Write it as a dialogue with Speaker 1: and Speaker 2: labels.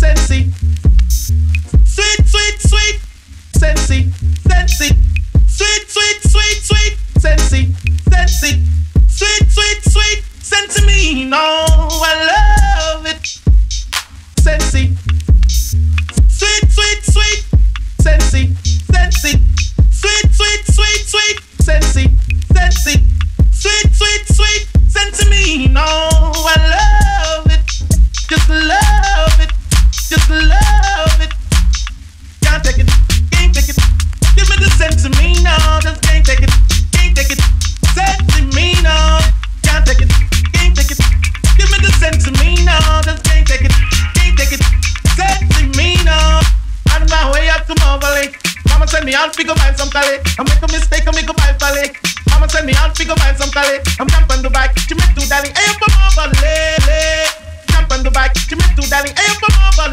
Speaker 1: Sensi. Sweet, sweet, sweet. Sensi, sensi. Sweet, sweet, sweet, sweet. Sensi, sensi. Sweet, sweet, sweet. Sensi me, no, I love it. Sensi. Sweet, sweet, sweet. Sensi, sensi. Sweet, sweet, sweet, sweet. Sensi, sensi. Sweet, sweet, sweet. Sensi me, no, I love it. Just love it. Just love it. Can't take it. Can't take it. Give me the sense of me, no. Just can't take it. Can't take it. Sense of me, no. Can't take it. Can't take it. Give me the sense of me, no. Just can't take it. Can't take it. Sense of me, no. On my way up to Moberly. Mama send me out, go buy some Collie. I make a mistake, I go buy Collie. Mama send me out, go buy some Collie. I'm jumping the bike, you make two darling. Hey, up Moberly. Jump on the bike, you make two darling. Hey, up